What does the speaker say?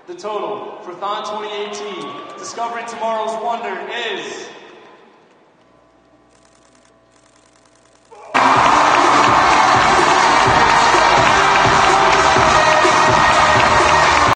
The total for THON 2018, Discovering Tomorrow's Wonder, is